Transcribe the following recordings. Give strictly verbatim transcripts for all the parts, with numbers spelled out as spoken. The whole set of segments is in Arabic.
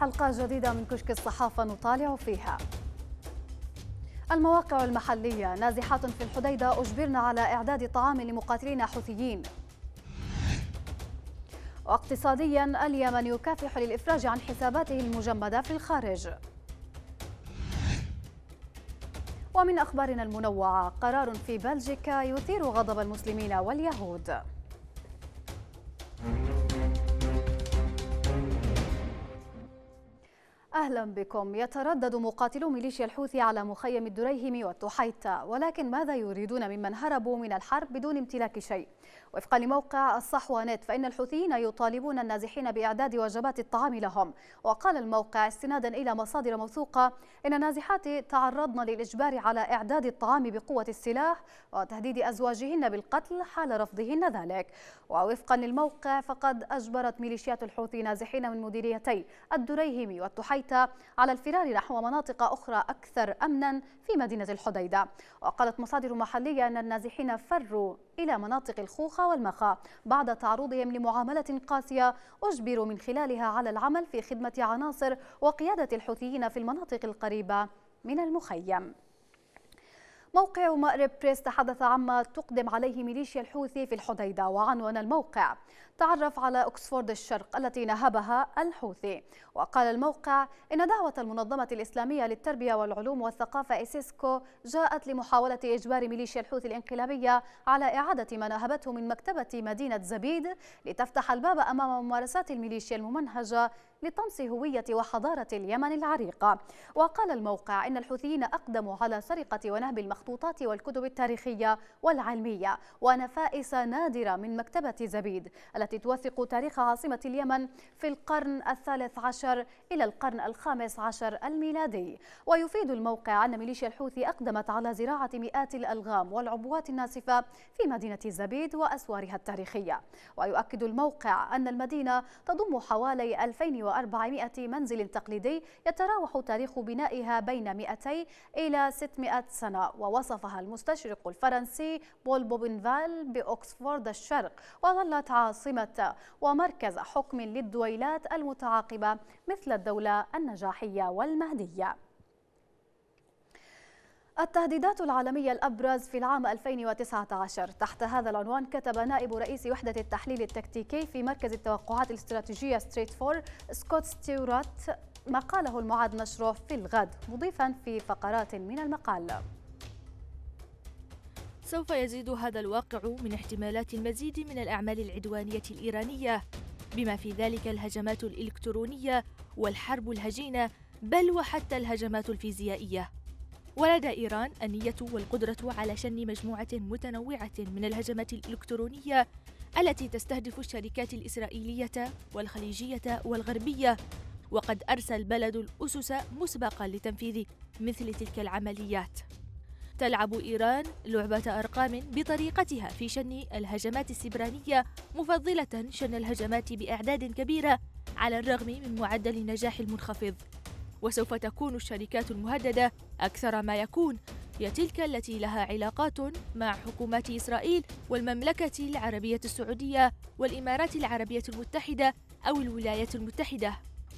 حلقة جديدة من كشك الصحافة نطالع فيها. المواقع المحلية: نازحات في الحديدة أجبرن على إعداد طعام لمقاتلين حوثيين. واقتصاديا: اليمن يكافح للإفراج عن حساباته المجمدة في الخارج. ومن أخبارنا المنوعة: قرار في بلجيكا يثير غضب المسلمين واليهود. أهلا بكم. يتردد مقاتلو ميليشيا الحوثي على مخيم الدريهم والتحيتة، ولكن ماذا يريدون ممن هربوا من الحرب بدون امتلاك شيء؟ وفقا لموقع الصحوة نت فإن الحوثيين يطالبون النازحين بإعداد وجبات الطعام لهم. وقال الموقع استنادا إلى مصادر موثوقة إن النازحات تعرضن للإجبار على إعداد الطعام بقوة السلاح وتهديد أزواجهن بالقتل حال رفضهن ذلك. ووفقا للموقع فقد أجبرت ميليشيات الحوثي نازحين من مديريتي الدريهم والتحيتة على الفرار نحو مناطق أخرى أكثر أمنا في مدينة الحديدة. وقالت مصادر محلية أن النازحين فروا إلى مناطق الخوخة والمخا بعد تعرضهم لمعاملة قاسية أجبروا من خلالها على العمل في خدمة عناصر وقيادة الحوثيين في المناطق القريبة من المخيم. موقع مأرب بريس تحدث عما تقدم عليه ميليشيا الحوثي في الحديدة، وعنوان الموقع: تعرف على أكسفورد الشرق التي نهبها الحوثي. وقال الموقع إن دعوة المنظمة الإسلامية للتربية والعلوم والثقافة إيسيسكو جاءت لمحاولة إجبار ميليشيا الحوثي الانقلابية على إعادة ما نهبته من مكتبة مدينة زبيد لتفتح الباب أمام ممارسات الميليشيا الممنهجة لطمس هوية وحضارة اليمن العريقة. وقال الموقع إن الحوثيين أقدموا على سرقة ونهب المخطوطات والكتب التاريخية والعلمية ونفائس نادرة من مكتبة زبيد التي توثق تاريخ عاصمة اليمن في القرن الثالث عشر إلى القرن الخامس عشر الميلادي. ويفيد الموقع أن ميليشيا الحوثي أقدمت على زراعة مئات الألغام والعبوات الناسفة في مدينة زبيد وأسوارها التاريخية. ويؤكد الموقع أن المدينة تضم حوالي ألفين وأربعمئة منزل تقليدي يتراوح تاريخ بنائها بين مئتين إلى ستمئة سنة. ووصفها المستشرق الفرنسي بول بوبنفال بأكسفورد الشرق، وظلت عاصمة ومركز حكم للدويلات المتعاقبة مثل الدولة النجاحية والمهدية. التهديدات العالمية الأبرز في العام ألفين وتسعة عشر. تحت هذا العنوان كتب نائب رئيس وحدة التحليل التكتيكي في مركز التوقعات الاستراتيجية ستريت فور سكوت ستيورات ما قاله المعاد نشره في الغد، مضيفا في فقرات من المقال: سوف يزيد هذا الواقع من احتمالات المزيد من الأعمال العدوانية الإيرانية، بما في ذلك الهجمات الإلكترونية والحرب الهجينة، بل وحتى الهجمات الفيزيائية. ولدى إيران النية والقدرة على شن مجموعة متنوعة من الهجمات الإلكترونية التي تستهدف الشركات الإسرائيلية والخليجية والغربية، وقد أرسى البلد الأسس مسبقا لتنفيذ مثل تلك العمليات. تلعب إيران لعبة أرقام بطريقتها في شن الهجمات السبرانية، مفضلة شن الهجمات بأعداد كبيرة على الرغم من معدل النجاح المنخفض. وسوف تكون الشركات المهددة أكثر ما يكون هي تلك التي لها علاقات مع حكومات إسرائيل والمملكة العربية السعودية والإمارات العربية المتحدة أو الولايات المتحدة.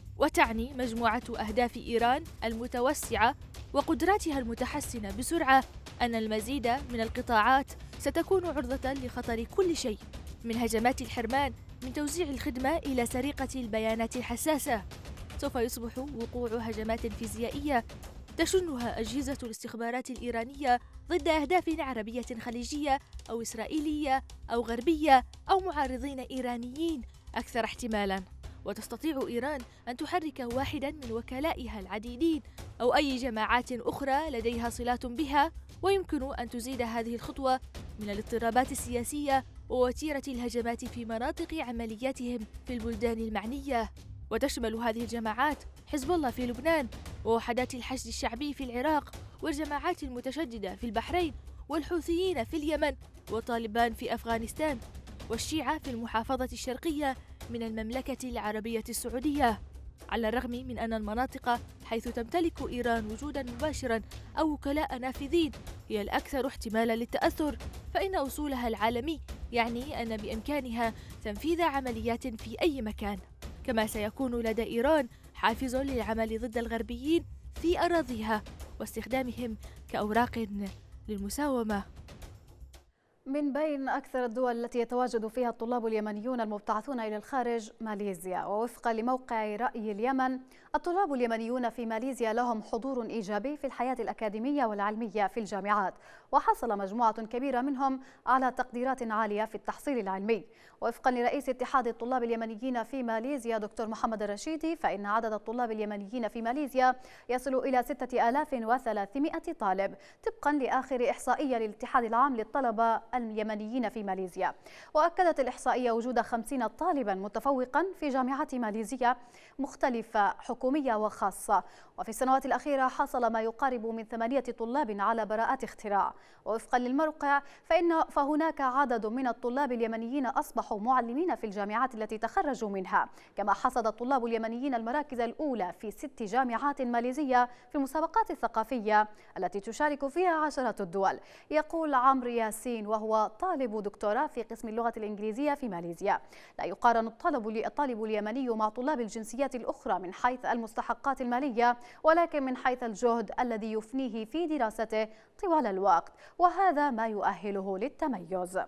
وتعني مجموعة أهداف إيران المتوسعة وقدراتها المتحسنة بسرعة أن المزيد من القطاعات ستكون عرضة لخطر كل شيء، من هجمات الحرمان من توزيع الخدمة إلى سرقة البيانات الحساسة. سوف يصبح وقوع هجمات فيزيائية تشنها أجهزة الاستخبارات الإيرانية ضد أهداف عربية خليجية أو إسرائيلية أو غربية أو معارضين إيرانيين أكثر احتمالاً. وتستطيع إيران أن تحرك واحداً من وكلائها العديدين أو أي جماعات أخرى لديها صلات بها، ويمكن أن تزيد هذه الخطوة من الاضطرابات السياسية ووتيرة الهجمات في مناطق عملياتهم في البلدان المعنية. وتشمل هذه الجماعات حزب الله في لبنان، ووحدات الحشد الشعبي في العراق، والجماعات المتشددة في البحرين، والحوثيين في اليمن، وطالبان في أفغانستان، والشيعة في المحافظة الشرقية من المملكة العربية السعودية. على الرغم من أن المناطق حيث تمتلك إيران وجوداً مباشراً أو وكلاء نافذين هي الأكثر احتمالاً للتأثر، فإن أصولها العالمي يعني أن بإمكانها تنفيذ عمليات في أي مكان. كما سيكون لدى إيران حافز للعمل ضد الغربيين في أراضيها واستخدامهم كأوراق للمساومة. من بين أكثر الدول التي يتواجد فيها الطلاب اليمنيون المبتعثون إلى الخارج ماليزيا، ووفقا لموقع رأي اليمن الطلاب اليمنيون في ماليزيا لهم حضور إيجابي في الحياة الأكاديمية والعلمية في الجامعات، وحصل مجموعة كبيرة منهم على تقديرات عالية في التحصيل العلمي. وفقا لرئيس اتحاد الطلاب اليمنيين في ماليزيا دكتور محمد الرشيدي، فإن عدد الطلاب اليمنيين في ماليزيا يصل إلى ستة آلاف وثلاثمائة طالب طبقا لآخر إحصائية للاتحاد العام للطلبة اليمنيين في ماليزيا. وأكدت الإحصائية وجود خمسين طالبا متفوقا في جامعات ماليزيا مختلفة حكومية وخاصة. وفي السنوات الأخيرة حصل ما يقارب من ثمانية طلاب على براءات اختراع. ووفقا للموقع فإن فهناك عدد من الطلاب اليمنيين أصبحوا معلمين في الجامعات التي تخرجوا منها، كما حصد الطلاب اليمنيين المراكز الأولى في ست جامعات ماليزية في المسابقات الثقافية التي تشارك فيها عشرات الدول. يقول عمرو ياسين وهو طالب دكتوراه في قسم اللغة الإنجليزية في ماليزيا: لا يقارن الطالب الطالب اليمني مع طلاب الجنسيات الأخرى من حيث المستحقات المالية، ولكن من حيث الجهد الذي يفنيه في دراسته طوال الوقت، وهذا ما يؤهله للتميز.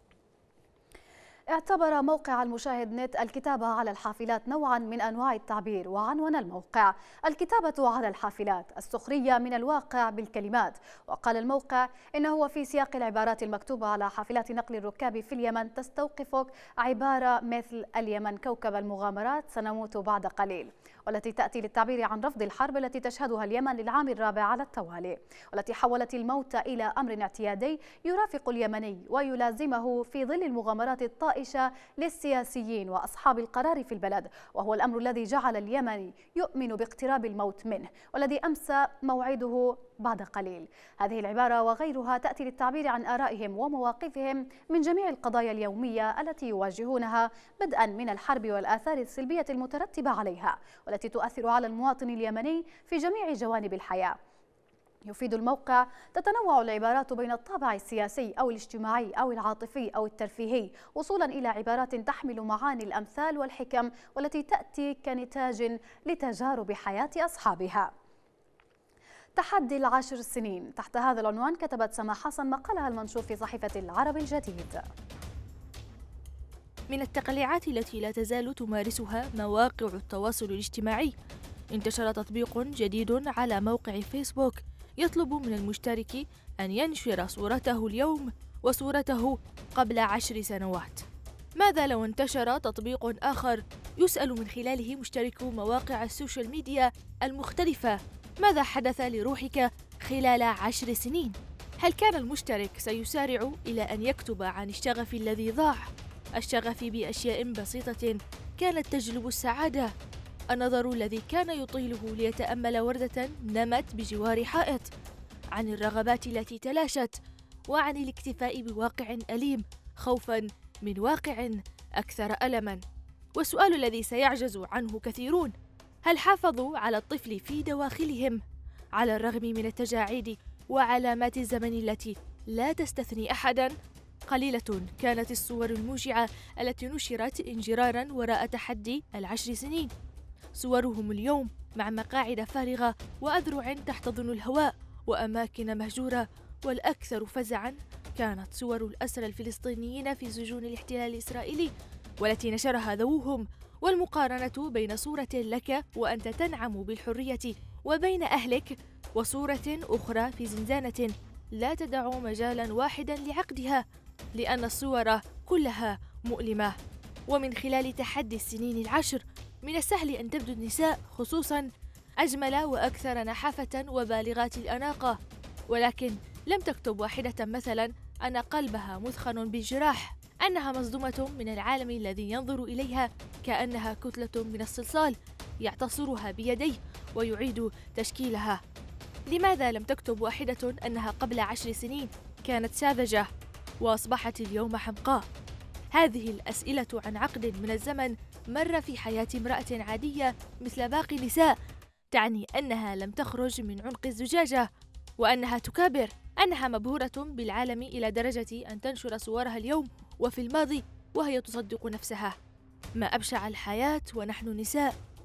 اعتبر موقع المشاهد نت الكتابة على الحافلات نوعا من أنواع التعبير، وعنون الموقع: الكتابة على الحافلات السخرية من الواقع بالكلمات. وقال الموقع إنه في سياق العبارات المكتوبة على حافلات نقل الركاب في اليمن تستوقفك عبارة مثل اليمن كوكب المغامرات سنموت بعد قليل، والتي تأتي للتعبير عن رفض الحرب التي تشهدها اليمن للعام الرابع على التوالي، والتي حولت الموت إلى أمر اعتيادي يرافق اليمني ويلازمه في ظل المغامرات الطائشة للسياسيين وأصحاب القرار في البلد، وهو الأمر الذي جعل اليمني يؤمن باقتراب الموت منه، والذي أمسى موعده بعد قليل. هذه العبارة وغيرها تأتي للتعبير عن آرائهم ومواقفهم من جميع القضايا اليومية التي يواجهونها، بدءا من الحرب والآثار السلبية المترتبة عليها، والتي تؤثر على المواطن اليمني في جميع جوانب الحياة. يفيد الموقع: تتنوع العبارات بين الطابع السياسي أو الاجتماعي أو العاطفي أو الترفيهي، وصولا إلى عبارات تحمل معاني الأمثال والحكم، والتي تأتي كنتاج لتجارب حياة أصحابها. تحدي العشر سنين. تحت هذا العنوان كتبت سما حسن مقالها المنشور في صحيفة العرب الجديد. من التقليعات التي لا تزال تمارسها مواقع التواصل الاجتماعي، انتشر تطبيق جديد على موقع فيسبوك يطلب من المشترك أن ينشر صورته اليوم وصورته قبل عشر سنوات. ماذا لو انتشر تطبيق آخر يسأل من خلاله مشتركو مواقع السوشيال ميديا المختلفة: ماذا حدث لروحك خلال عشر سنين؟ هل كان المشترك سيسارع إلى أن يكتب عن الشغف الذي ضاع؟ الشغف بأشياء بسيطة كانت تجلب السعادة، النظر الذي كان يطيله ليتأمل وردة نمت بجوار حائط، عن الرغبات التي تلاشت، وعن الاكتفاء بواقع أليم خوفاً من واقع أكثر ألماً. والسؤال الذي سيعجز عنه كثيرون: هل حافظوا على الطفل في دواخلهم على الرغم من التجاعيد وعلامات الزمن التي لا تستثني أحداً؟ قليلة كانت الصور الموجعة التي نشرت انجراراً وراء تحدي العشر سنين. صورهم اليوم مع مقاعد فارغة وأذرع تحتضن الهواء وأماكن مهجورة، والأكثر فزعاً كانت صور الأسرى الفلسطينيين في سجون الاحتلال الإسرائيلي، والتي نشرها ذووهم، والمقارنة بين صورة لك وأنت تنعم بالحرية وبين أهلك وصورة أخرى في زنزانة لا تدع مجالاً واحداً لعقدها، لأن الصور كلها مؤلمة. ومن خلال تحدي السنين العشر من السهل أن تبدو النساء خصوصاً أجمل وأكثر نحافة وبالغات الأناقة، ولكن لم تكتب واحدة مثلاً أن قلبها مثخن بالجراح، أنها مصدومة من العالم الذي ينظر إليها كأنها كتلة من الصلصال يعتصرها بيديه ويعيد تشكيلها. لماذا لم تكتب واحدة أنها قبل عشر سنين كانت ساذجة وأصبحت اليوم حمقاء؟ هذه الأسئلة عن عقد من الزمن مر في حياة امرأة عادية مثل باقي النساء تعني أنها لم تخرج من عنق الزجاجة، وأنها تكابر، أنها مبهورة بالعالم إلى درجة أن تنشر صورها اليوم وفي الماضي وهي تصدق نفسها. ما أبشع الحياة ونحن نساء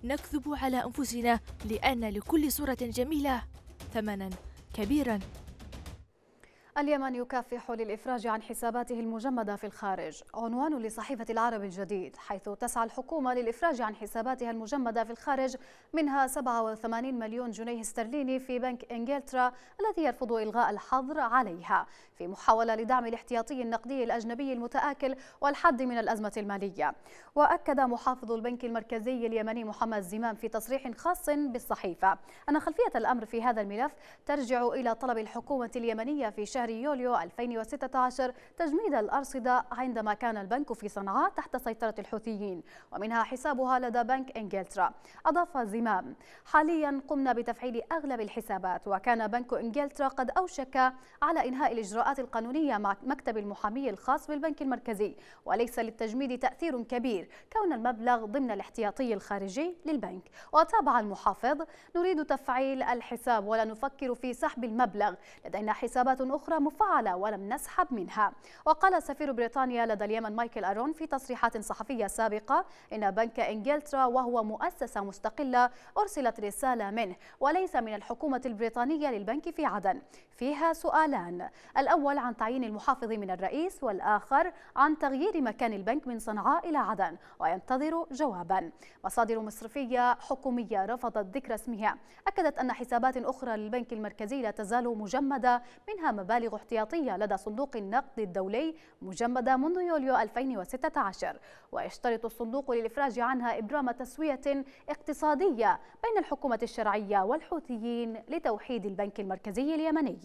نكذب على أنفسنا لأن لكل صورة جميلة ثمناً كبيراً. اليمن يكافح للإفراج عن حساباته المجمدة في الخارج، عنوان لصحيفة العرب الجديد، حيث تسعى الحكومة للإفراج عن حساباتها المجمدة في الخارج، منها سبعة وثمانين مليون جنيه استرليني في بنك إنجلترا الذي يرفض إلغاء الحظر عليها، في محاولة لدعم الاحتياطي النقدي الأجنبي المتآكل والحد من الأزمة المالية. وأكد محافظ البنك المركزي اليمني محمد زمام في تصريح خاص بالصحيفة أن خلفية الأمر في هذا الملف ترجع إلى طلب الحكومة اليمنية في شهر يوليو ألفين وستة عشر تجميد الأرصدة عندما كان البنك في صنعاء تحت سيطرة الحوثيين، ومنها حسابها لدى بنك إنجلترا. أضاف زمام: حاليا قمنا بتفعيل أغلب الحسابات، وكان بنك إنجلترا قد أوشك على إنهاء الإجراءات القانونية مع مكتب المحامي الخاص بالبنك المركزي، وليس للتجميد تأثير كبير كون المبلغ ضمن الاحتياطي الخارجي للبنك. وتابع المحافظ: نريد تفعيل الحساب ولا نفكر في سحب المبلغ، لدينا حسابات أخرى مفعلة ولم نسحب منها. وقال سفير بريطانيا لدى اليمن مايكل أرون في تصريحات صحفية سابقة إن بنك إنجلترا وهو مؤسسة مستقلة أرسلت رسالة منه وليس من الحكومة البريطانية للبنك في عدن فيها سؤالان، الأول عن تعيين المحافظ من الرئيس، والآخر عن تغيير مكان البنك من صنعاء إلى عدن، وينتظر جوابا. مصادر مصرفية حكومية رفضت ذكر اسمها أكدت أن حسابات أخرى للبنك المركزي لا تزال مجمدة، منها مبالغ احتياطية لدى صندوق النقد الدولي مجمدة منذ يوليو ألفين وستة عشر، ويشترط الصندوق للإفراج عنها إبرام تسوية اقتصادية بين الحكومة الشرعية والحوثيين لتوحيد البنك المركزي اليمني.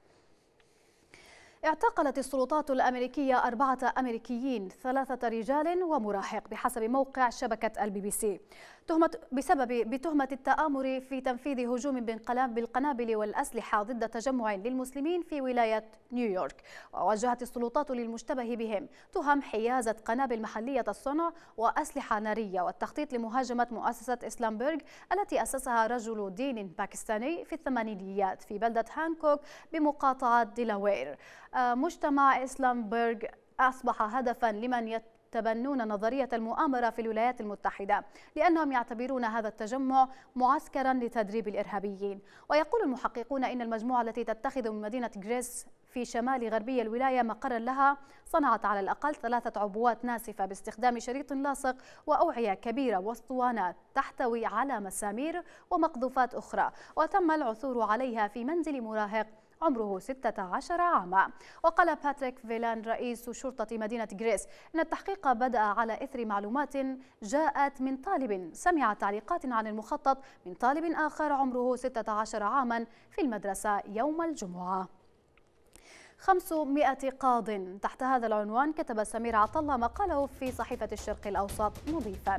اعتقلت السلطات الأمريكية أربعة أمريكيين، ثلاثة رجال ومراهق، بحسب موقع شبكة البي بي سي، تهمة بسبب بتهمة التآمر في تنفيذ هجوم بالقنابل والأسلحة ضد تجمع للمسلمين في ولاية نيويورك. ووجهت السلطات للمشتبه بهم تهم حيازة قنابل محلية الصنع وأسلحة نارية والتخطيط لمهاجمة مؤسسة إسلامبرغ التي أسسها رجل دين باكستاني في الثمانينيات في بلدة هانكوك بمقاطعة ديلاوير. مجتمع إسلامبرغ أصبح هدفا لمن يتبنون نظرية المؤامرة في الولايات المتحدة، لأنهم يعتبرون هذا التجمع معسكرا لتدريب الإرهابيين. ويقول المحققون إن المجموعة التي تتخذ من مدينة غريس في شمال غربي الولاية مقرا لها صنعت على الأقل ثلاثة عبوات ناسفة باستخدام شريط لاصق وأوعية كبيرة واسطوانات تحتوي على مسامير ومقذوفات أخرى، وتم العثور عليها في منزل مراهق عمره ستة عشر عاما. وقال باتريك فيلان رئيس شرطة مدينة غريس إن التحقيق بدأ على إثر معلومات جاءت من طالب سمع تعليقات عن المخطط من طالب آخر عمره ستة عشر عاما في المدرسة يوم الجمعة. خمسمائة قاض، تحت هذا العنوان كتب سمير عطلة مقاله في صحيفة الشرق الأوسط مضيفا: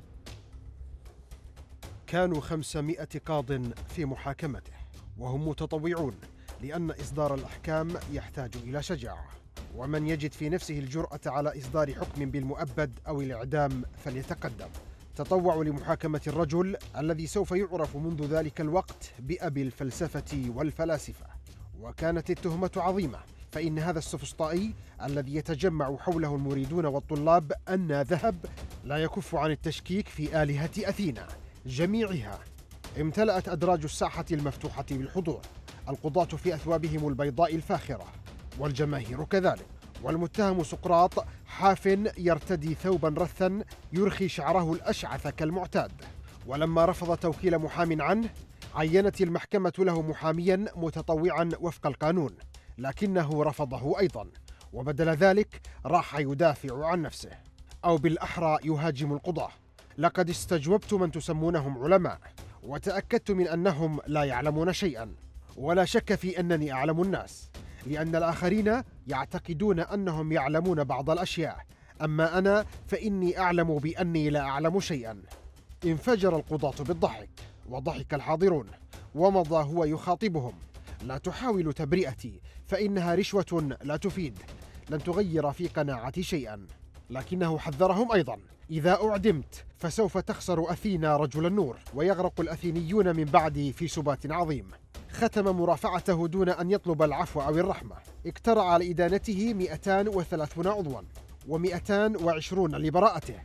كانوا خمسمائة قاض في محاكمته، وهم متطوعون، لأن إصدار الأحكام يحتاج إلى شجاعة، ومن يجد في نفسه الجرأة على إصدار حكم بالمؤبد أو الإعدام فليتقدم. تطوعوا لمحاكمة الرجل الذي سوف يعرف منذ ذلك الوقت بأبي الفلسفة والفلاسفة. وكانت التهمة عظيمة، فإن هذا السفسطائي الذي يتجمع حوله المريدون والطلاب أن ذهب لا يكف عن التشكيك في آلهة أثينا جميعها. امتلأت أدراج الساحة المفتوحة بالحضور، القضاة في أثوابهم البيضاء الفاخرة والجماهير كذلك، والمتهم سقراط حاف يرتدي ثوبا رثا يرخي شعره الأشعث كالمعتاد. ولما رفض توكيل محام عنه عينت المحكمة له محاميا متطوعا وفق القانون، لكنه رفضه أيضا، وبدل ذلك راح يدافع عن نفسه، أو بالأحرى يهاجم القضاة. لقد استجوبت من تسمونهم علماء، وتأكدت من أنهم لا يعلمون شيئا، ولا شك في أنني أعلم الناس، لأن الآخرين يعتقدون أنهم يعلمون بعض الأشياء، أما أنا فإني أعلم بأني لا أعلم شيئا. انفجر القضاة بالضحك، وضحك الحاضرون، ومضى هو يخاطبهم: لا تحاول تبرئتي، فإنها رشوة لا تفيد، لن تغير في قناعتي شيئا. لكنه حذرهم أيضا: إذا أعدمت فسوف تخسر أثينا رجل النور، ويغرق الأثينيون من بعدي في سبات عظيم. ختم مرافعته دون أن يطلب العفو أو الرحمة. اقترع على إدانته مئتان وثلاثون عضوا ومئتان وعشرون لبراءته،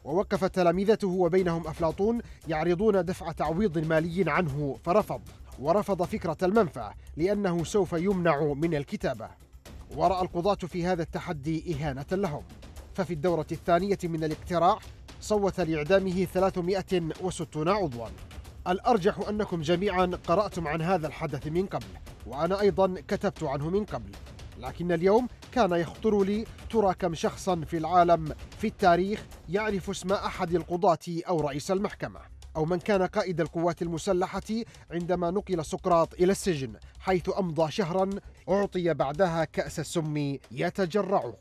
ووقف تلامذته وبينهم أفلاطون يعرضون دفع تعويض مالي عنه فرفض، ورفض فكرة المنفى لأنه سوف يمنع من الكتابة. ورأى القضاة في هذا التحدي إهانة لهم، ففي الدورة الثانية من الاقتراع صوت لإعدامه ثلاثمائة وستون عضوا. الأرجح أنكم جميعا قرأتم عن هذا الحدث من قبل، وأنا أيضا كتبت عنه من قبل، لكن اليوم كان يخطر لي ترى كم شخصا في العالم في التاريخ يعرف اسم أحد القضاة أو رئيس المحكمة أو من كان قائد القوات المسلحة عندما نقل سقراط إلى السجن، حيث أمضى شهرا أعطي بعدها كأس السم يتجرعه.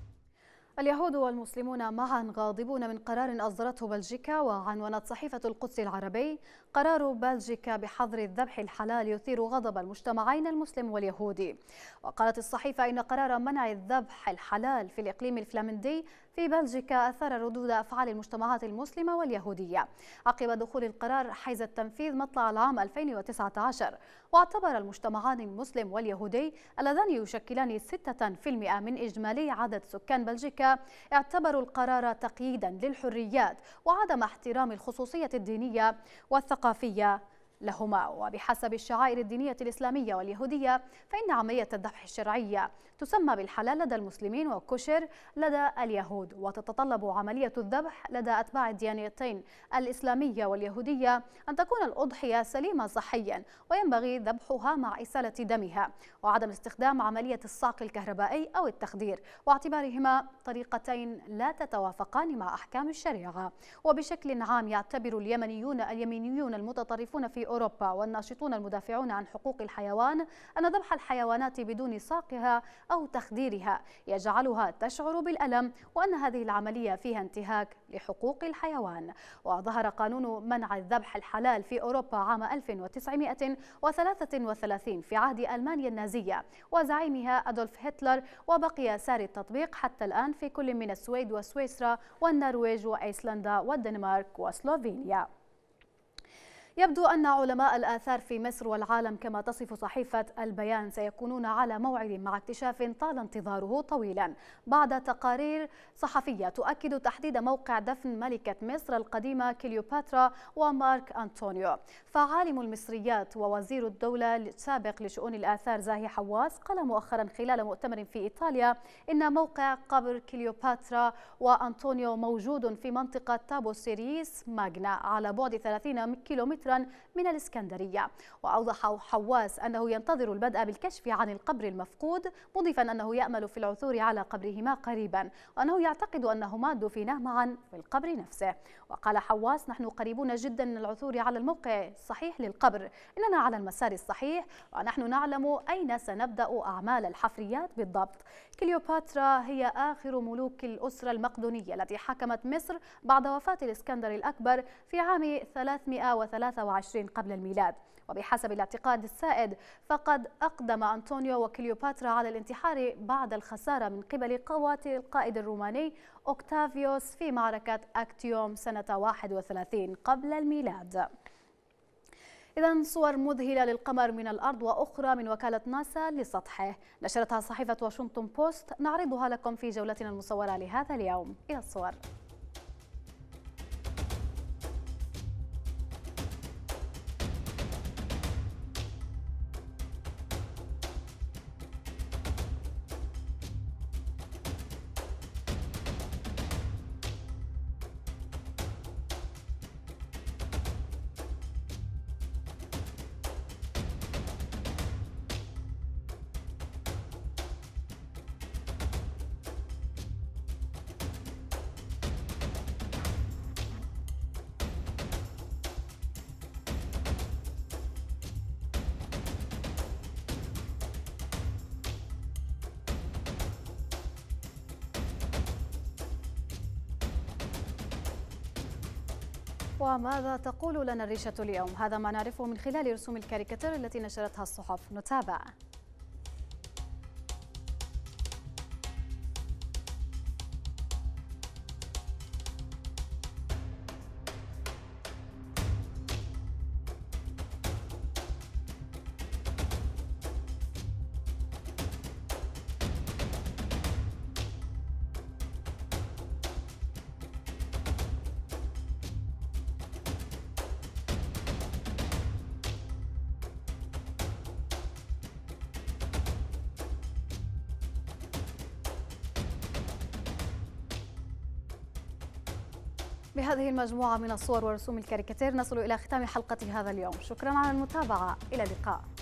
اليهود والمسلمون معا غاضبون من قرار أصدرته بلجيكا، وعنونت صحيفة القدس العربي: قرار بلجيكا بحظر الذبح الحلال يثير غضب المجتمعين المسلم واليهودي. وقالت الصحيفة إن قرار منع الذبح الحلال في الإقليم الفلامندي في بلجيكا أثار ردود أفعال المجتمعات المسلمة واليهودية عقب دخول القرار حيز التنفيذ مطلع العام ألفين وتسعة عشر. واعتبر المجتمعان المسلم واليهودي اللذان يشكلان ستة بالمئة من إجمالي عدد سكان بلجيكا اعتبروا القرار تقييدا للحريات وعدم احترام الخصوصية الدينية والثقافية لهما. وبحسب الشعائر الدينية الإسلامية واليهودية فإن عملية الذبح الشرعية تسمى بالحلال لدى المسلمين والكشر لدى اليهود، وتتطلب عملية الذبح لدى أتباع الديانتين الإسلامية واليهودية أن تكون الأضحية سليمة صحيا، وينبغي ذبحها مع إسالة دمها، وعدم استخدام عملية الصعق الكهربائي أو التخدير، واعتبارهما طريقتين لا تتوافقان مع أحكام الشريعة. وبشكل عام يعتبر اليمنيون اليمينيون المتطرفون في أوروبا والناشطون المدافعون عن حقوق الحيوان أن ذبح الحيوانات بدون صاقها أو تخديرها يجعلها تشعر بالألم، وأن هذه العملية فيها انتهاك لحقوق الحيوان. وظهر قانون منع الذبح الحلال في أوروبا عام ألف وتسعمائة وثلاثة وثلاثين في عهد ألمانيا النازية وزعيمها أدولف هتلر، وبقي ساري التطبيق حتى الآن في كل من السويد وسويسرا والنرويج وأيسلندا والدنمارك وسلوفينيا. يبدو أن علماء الآثار في مصر والعالم كما تصف صحيفة البيان سيكونون على موعد مع اكتشاف طال انتظاره طويلا بعد تقارير صحفية تؤكد تحديد موقع دفن ملكة مصر القديمة كليوباترا ومارك أنطونيو. فعالم المصريات ووزير الدولة السابق لشؤون الآثار زاهي حواس قال مؤخرا خلال مؤتمر في إيطاليا إن موقع قبر كليوباترا وأنطونيو موجود في منطقة تابو سيريس ماغنا على بعد ثلاثين كيلومتر من الإسكندرية. وأوضح حواس أنه ينتظر البدء بالكشف عن القبر المفقود، مضيفا أنه يأمل في العثور على قبرهما قريبا، وأنه يعتقد أنهما دفنا معا في القبر نفسه. وقال حواس: نحن قريبون جدا من العثور على الموقع الصحيح للقبر، إننا على المسار الصحيح ونحن نعلم أين سنبدأ أعمال الحفريات بالضبط. كليوباترا هي آخر ملوك الأسرة المقدونية التي حكمت مصر بعد وفاة الإسكندر الأكبر في عام ثلاثمائة وثلاثة وعشرين قبل الميلاد. وبحسب الاعتقاد السائد فقد أقدم أنطونيو وكليوباترا على الانتحار بعد الخسارة من قبل قوات القائد الروماني أوكتافيوس في معركة أكتيوم سنة واحد وثلاثين قبل الميلاد. إذن صور مذهلة للقمر من الأرض وأخرى من وكالة ناسا لسطحه نشرتها صحيفة واشنطن بوست، نعرضها لكم في جولتنا المصورة لهذا اليوم. إلى الصور. وماذا تقول لنا الريشة اليوم؟ هذا ما نعرفه من خلال رسوم الكاريكاتير التي نشرتها الصحف. نتابع. بهذه المجموعة من الصور ورسوم الكاريكاتير نصل إلى ختام حلقة هذا اليوم. شكرا على المتابعة، إلى اللقاء.